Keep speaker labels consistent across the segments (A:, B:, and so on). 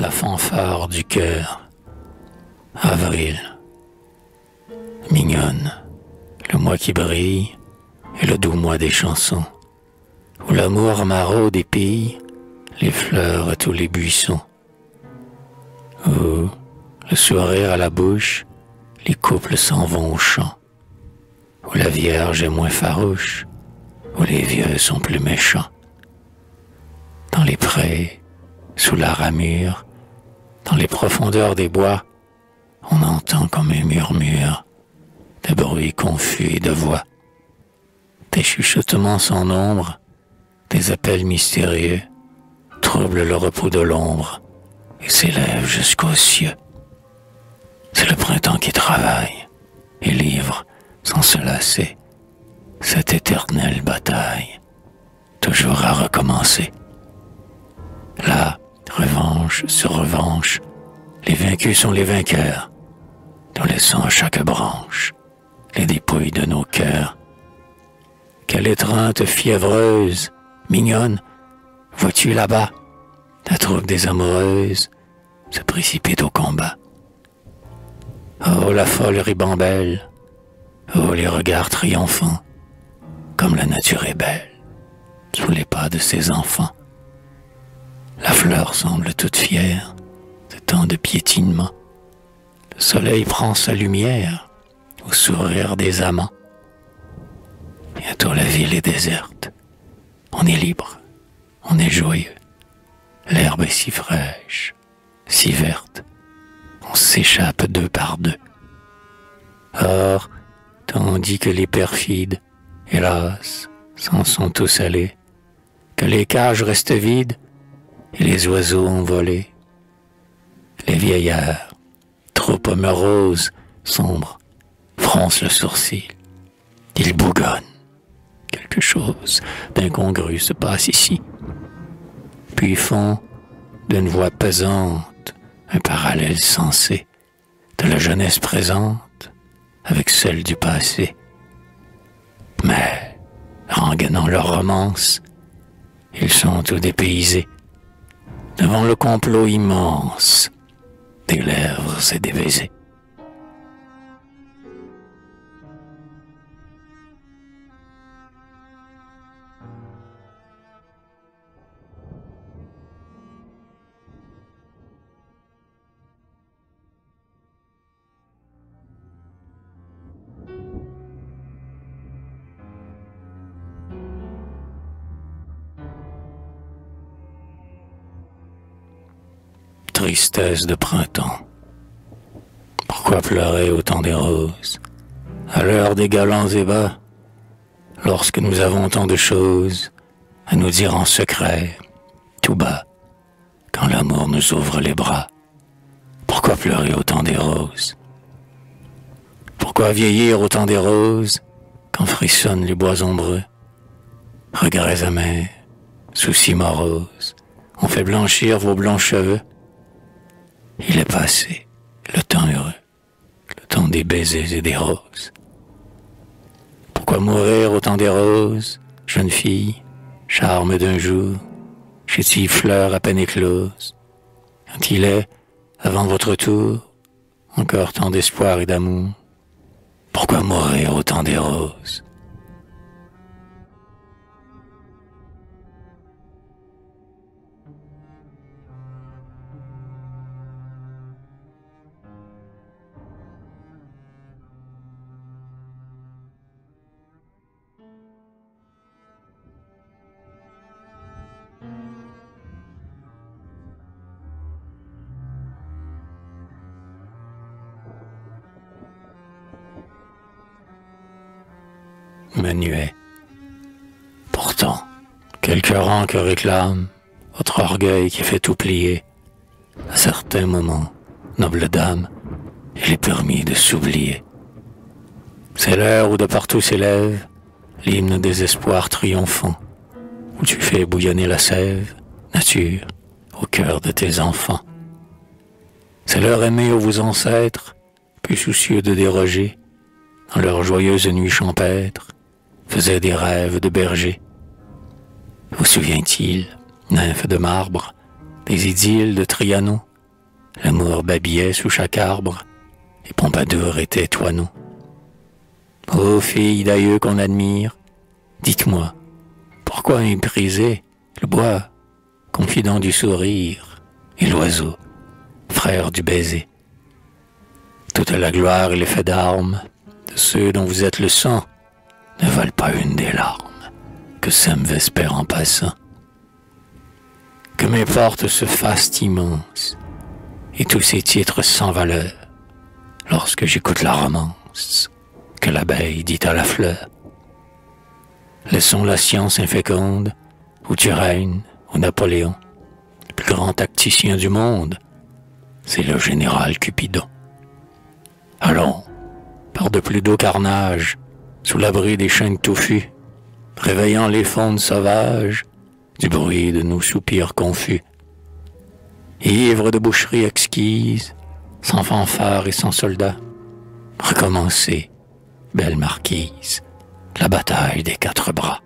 A: la fanfare du cœur. Avril, mignonne, le mois qui brille et le doux mois des chansons, où l'amour maraude et pille les fleurs à tous les buissons, où le sourire à la bouche, les couples s'en vont au champ, où la Vierge est moins farouche, où les vieux sont plus méchants. Dans les prés, sous la ramure, dans les profondeurs des bois, on entend comme un murmure de bruits confus et de voix, des chuchotements sans nombre, des appels mystérieux, troublent le repos de l'ombre et s'élèvent jusqu'aux cieux. C'est le printemps qui travaille et livre, sans se lasser, cette éternelle bataille, toujours à recommencer. Là, revanche sur revanche, les vaincus sont les vainqueurs, nous laissons à chaque branche les dépouilles de nos cœurs. Quelle étreinte fiévreuse, mignonne, vois-tu là-bas, la troupe des amoureuses se précipite au combat. Oh, la folle ribambelle, oh, les regards triomphants, comme la nature est belle, sous les pas de ses enfants. La fleur semble toute fière de tant de piétinement. Le soleil prend sa lumière au sourire des amants. Bientôt la ville est déserte. On est libre, on est joyeux. L'herbe est si fraîche, si verte. On s'échappe deux par deux. Or, tandis que les perfides, hélas, s'en sont tous allés, que les cages restent vides et les oiseaux ont volé, les vieillards, trop moroses, sombres, froncent le sourcil. Ils bougonnent. Quelque chose d'incongru se passe ici. Puis font d'une voix pesante un parallèle sensé de la jeunesse présente avec celle du passé. Mais, rengainant leur romance, ils sont tout dépaysés devant le complot immense des lèvres et des baisers. Tristesse de printemps. Pourquoi pleurer au temps des roses, à l'heure des galants ébats, lorsque nous avons tant de choses à nous dire en secret, tout bas, quand l'amour nous ouvre les bras? Pourquoi pleurer au temps des roses? Pourquoi vieillir au temps des roses, quand frissonnent les bois ombreux? Regrets amers, soucis moroses, ont fait blanchir vos blonds cheveux. Il est passé, le temps heureux, le temps des baisers et des roses. Pourquoi mourir au temps des roses, jeune fille, charme d'un jour, chétive fleur à peine éclose, quand il est, avant votre tour, encore tant d'espoir et d'amour? Pourquoi mourir au temps des roses? Menuet. Pourtant, quelque rang que réclame votre orgueil qui fait tout plier, à certains moments, noble dame, il est permis de s'oublier. C'est l'heure où de partout s'élève l'hymne des espoirs triomphants, où tu fais bouillonner la sève, nature, au cœur de tes enfants. C'est l'heure aimée où vos ancêtres, plus soucieux de déroger, dans leurs joyeuses nuits champêtres, faisaient des rêves de berger. Vous souvient-il, nymphes de marbre, des idylles de Trianon, l'amour babillait sous chaque arbre, et Pompadour était Toinon. Ô filles d'aïeux qu'on admire, dites-moi, pourquoi mépriser le bois, confident du sourire, et l'oiseau, frère du baiser? Toute la gloire et l'effet d'armes de ceux dont vous êtes le sang ne valent pas une des larmes que sème Vespère en passant. Que m'importe ce faste immense et tous ces titres sans valeur lorsque j'écoute la romance que l'abeille dit à la fleur. Laissons la science inféconde où tu règnes, au Napoléon. Le plus grand tacticien du monde, c'est le général Cupidon. Allons, par de plus d'eau carnage, sous l'abri des chênes touffus, réveillant les faunes sauvages du bruit de nos soupirs confus. Ivres de boucherie exquise, sans fanfare et sans soldats, recommencer, belle marquise, la bataille des 4 bras.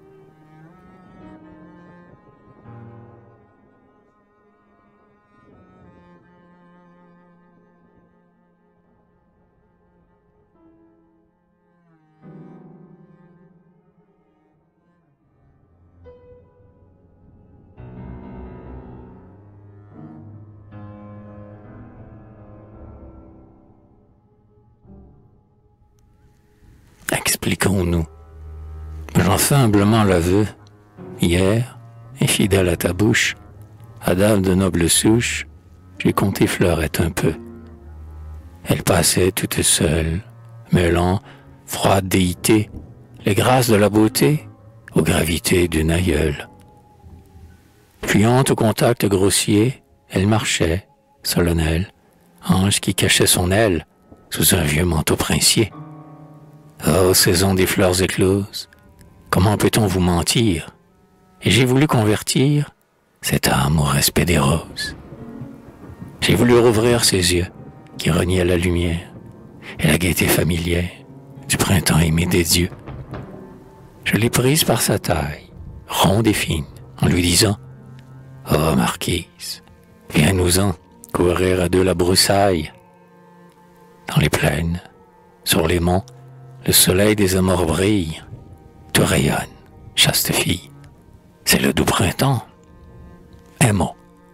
A: Expliquons-nous. J'en fais humblement l'aveu. Hier, infidèle à ta bouche, à dame de noble souche, j'ai compté Fleurette un peu. Elle passait toute seule, mêlant, froide déité, les grâces de la beauté aux gravités d'une aïeule. Fuyante au contact grossier, elle marchait, solennelle, ange qui cachait son aile sous un vieux manteau princier. Oh, saison des fleurs écloses, comment peut-on vous mentir? Et j'ai voulu convertir cette âme au respect des roses. J'ai voulu rouvrir ses yeux qui reniaient la lumière et la gaieté familière du printemps aimé des dieux. Je l'ai prise par sa taille, ronde et fine, en lui disant « Oh, marquise, viens-nous-en courir à deux la broussaille. » Dans les plaines, sur les monts, le soleil des amours brille, tout rayonne, chaste fille. C'est le doux printemps. Aimons.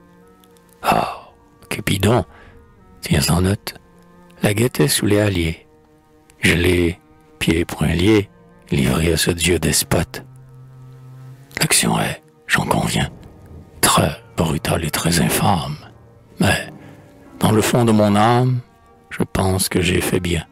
A: Ah, Cupidon, tiens en note, la guettait sous les halliers. Je l'ai, pieds et poings liés, livré à ce dieu despote. L'action est, j'en conviens, très brutale et très infâme. Mais, dans le fond de mon âme, je pense que j'ai fait bien.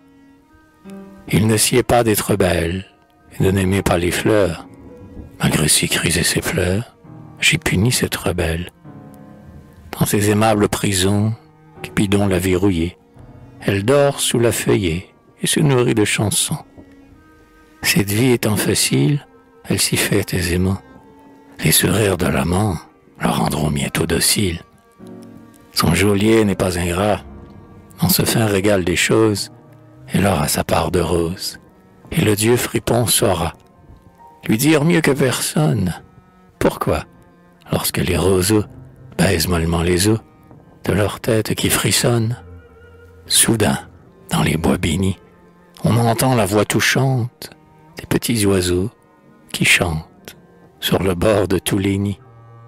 A: Il ne sied pas d'être belle et de n'aimer pas les fleurs. Malgré ses cris et ses pleurs, j'ai puni cette rebelle. Dans ses aimables prisons, Cupidon l'a verrouillée. Elle dort sous la feuillée et se nourrit de chansons. Cette vie étant facile, elle s'y fait aisément. Les sourires de l'amant la rendront bientôt docile. Son geôlier n'est pas ingrat. Dans ce fin régal des choses, elle aura sa part de rose, et le dieu fripon saura lui dire mieux que personne pourquoi, lorsque les roseaux baisent mollement les os de leur tête qui frissonne, soudain, dans les bois bénis, on entend la voix touchante des petits oiseaux qui chantent sur le bord de tous les nids.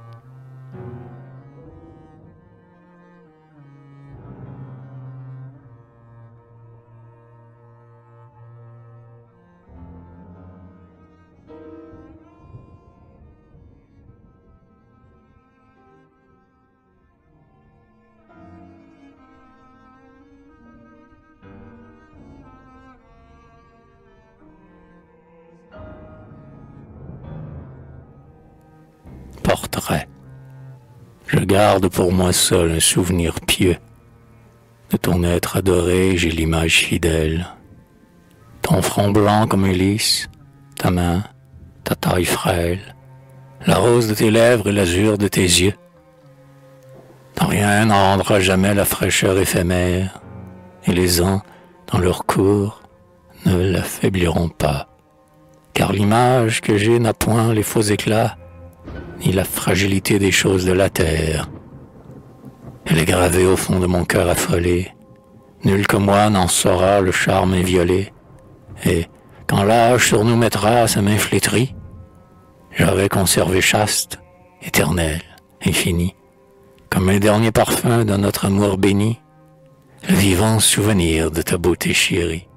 A: Portrait. Je garde pour moi seul un souvenir pieux. De ton être adoré, j'ai l'image fidèle. Ton front blanc comme un lys, ta main, ta taille frêle, la rose de tes lèvres et l'azur de tes yeux. Rien n'en rendra jamais la fraîcheur éphémère, et les ans, dans leur cours, ne l'affaibliront pas. Car l'image que j'ai n'a point les faux éclats, ni la fragilité des choses de la terre. Elle est gravée au fond de mon cœur affolé. Nul que moi n'en saura le charme inviolé. Et quand l'âge sur nous mettra sa main flétrie, j'aurai conservé chaste, éternel, infini, comme un dernier parfum de notre amour béni, le vivant souvenir de ta beauté chérie.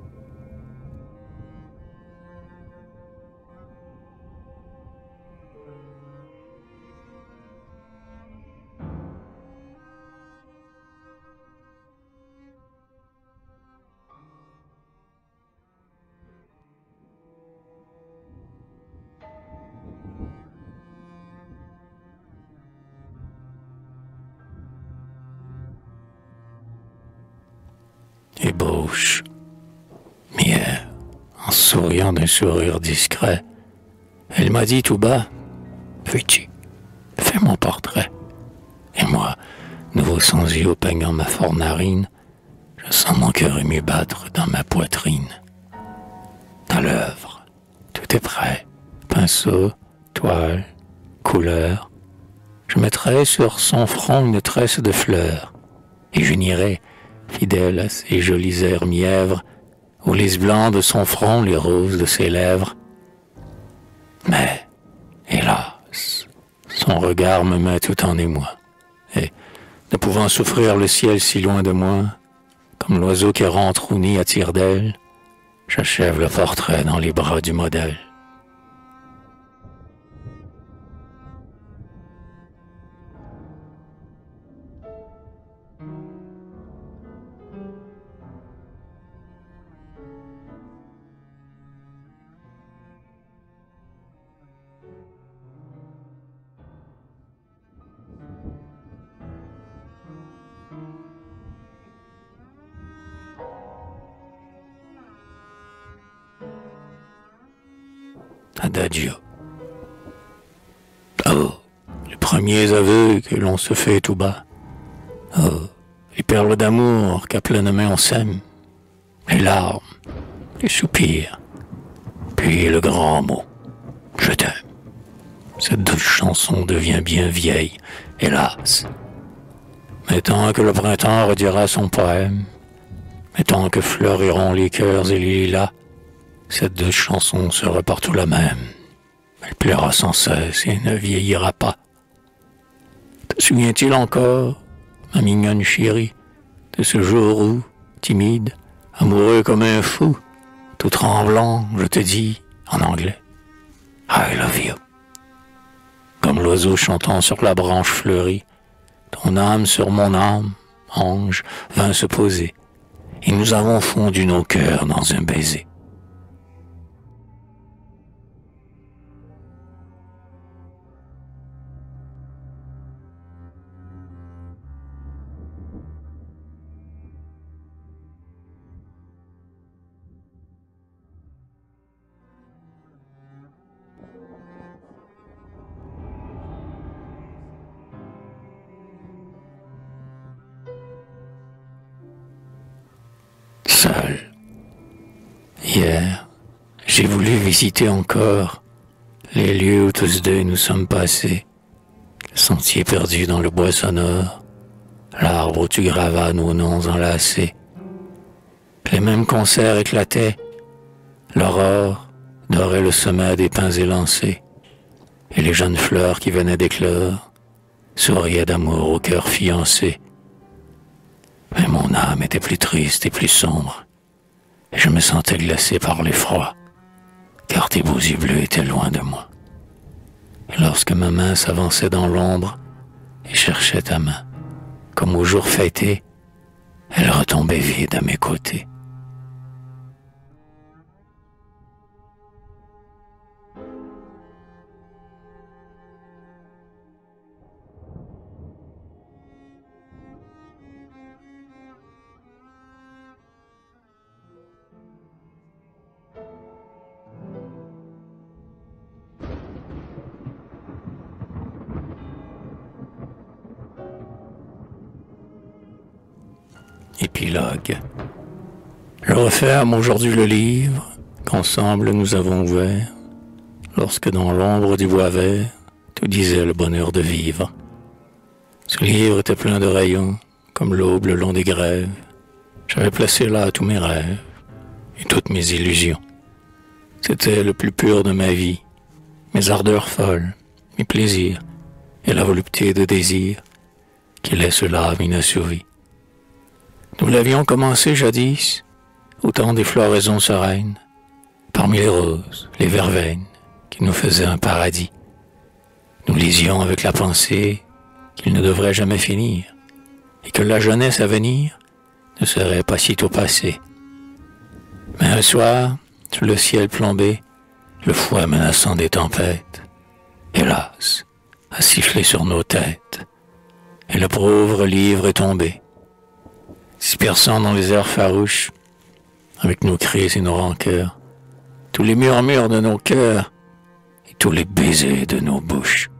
A: Ébauche, mière, en souriant d'un sourire discret, elle m'a dit tout bas, veux-tu, fais mon portrait. Et moi, nouveau songe au peignant ma fort narine, je sens mon cœur ému battre dans ma poitrine. Dans l'œuvre, tout est prêt, pinceau, toile, couleur. Je mettrai sur son front une tresse de fleurs, et j'unirai, fidèle à ses jolis airs mièvres, aux lys blancs de son front, les roses de ses lèvres. Mais, hélas, son regard me met tout en émoi, et, ne pouvant souffrir le ciel si loin de moi, comme l'oiseau qui rentre au nid à tire-d'aile, j'achève le portrait dans les bras du modèle. Adagio. Oh, les premiers aveux que l'on se fait tout bas. Oh, les perles d'amour qu'à pleine main on sème. Les larmes, les soupirs, puis le grand mot. Je t'aime. Cette douce chanson devient bien vieille, hélas. Mais tant que le printemps redira son poème, mais tant que fleuriront les cœurs et les lilas, cette douce chanson sera partout la même. Elle plaira sans cesse et ne vieillira pas. Te souviens-tu encore, ma mignonne chérie, de ce jour où, timide, amoureux comme un fou, tout tremblant, je te dis, en anglais, I love you. Comme l'oiseau chantant sur la branche fleurie, ton âme sur mon âme, ange, vint se poser, et nous avons fondu nos cœurs dans un baiser. Seul. Hier, j'ai voulu visiter encore les lieux où tous deux nous sommes passés, le sentier perdu dans le bois sonore, l'arbre où tu gravas nos noms enlacés. Les mêmes concerts éclataient, l'aurore dorait le sommet des pins élancés, et les jeunes fleurs qui venaient d'éclore souriaient d'amour au cœur fiancé. Mais mon âme était plus triste et plus sombre, et je me sentais glacé par l'effroi, car tes beaux yeux bleus étaient loin de moi. Et lorsque ma main s'avançait dans l'ombre et cherchait ta main, comme au jour fêté, elle retombait vide à mes côtés. Épilogue. Je referme aujourd'hui le livre qu'ensemble nous avons ouvert, lorsque dans l'ombre du bois vert, tout disait le bonheur de vivre. Ce livre était plein de rayons, comme l'aube le long des grèves. J'avais placé là tous mes rêves et toutes mes illusions. C'était le plus pur de ma vie, mes ardeurs folles, mes plaisirs et la volupté de désir qui laisse l'âme inassouvie. Nous l'avions commencé jadis, au temps des floraisons sereines, parmi les roses, les verveines, qui nous faisaient un paradis. Nous lisions avec la pensée qu'il ne devrait jamais finir, et que la jeunesse à venir ne serait pas sitôt passée. Mais un soir, sous le ciel plombé, le fouet menaçant des tempêtes, hélas, a sifflé sur nos têtes, et le pauvre livre est tombé, dispersant dans les airs farouches, avec nos cris et nos rancœurs, tous les murmures de nos cœurs et tous les baisers de nos bouches.